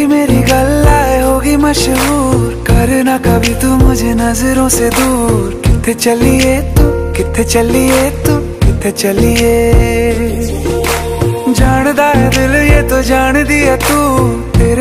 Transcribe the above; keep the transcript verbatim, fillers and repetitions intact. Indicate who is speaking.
Speaker 1: तेरी मेरी गल्लाए होगी मशहूर, करना कभी तू मुझे नजरों से दूर। किथे चलिए तू, किथे चलिए तू, किथे चलिए। जानदा है दिल ये तो जान दिया तू।